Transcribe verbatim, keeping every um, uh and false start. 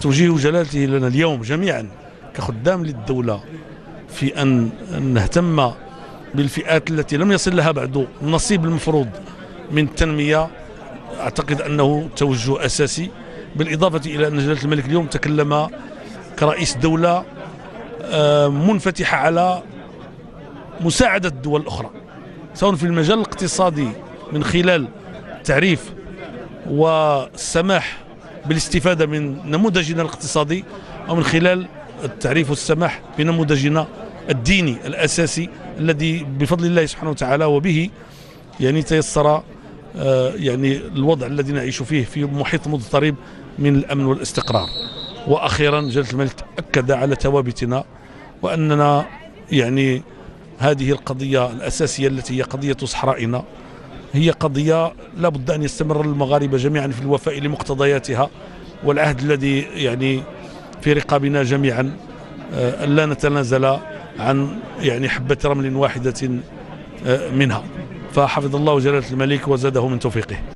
توجيه جلالته لنا اليوم جميعا كخدام للدولة في أن نهتم بالفئات التي لم يصل لها بعد النصيب المفروض من التنمية، أعتقد أنه توجه أساسي، بالإضافة إلى أن جلالة الملك اليوم تكلم كرئيس دولة منفتحة على مساعدة الدول الأخرى سواء في المجال الاقتصادي من خلال تعريف والسماح بالاستفادة من نموذجنا الاقتصادي، أو من خلال التعريف والسماح بنموذجنا الديني الأساسي الذي بفضل الله سبحانه وتعالى وبه يعني تيسر يعني الوضع الذي نعيش فيه في محيط مضطرب من الأمن والاستقرار. وأخيرا جلالة الملك أكد على ثوابتنا وأننا يعني هذه القضية الأساسية التي هي قضية صحرائنا هي قضية لا بد أن يستمر المغاربة جميعا في الوفاء لمقتضياتها، والعهد الذي يعني في رقابنا جميعا ألا نتنازل عن يعني حبة رمل واحدة منها. فحفظ الله جلالة الملك وزاده من توفيقه.